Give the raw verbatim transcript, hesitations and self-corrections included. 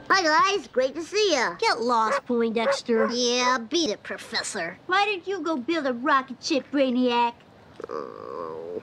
Hi, guys. Great to see ya. Get lost, Poindexter. Yeah, beat it, Professor. Why didn't you go build a rocket ship, Brainiac? Uh...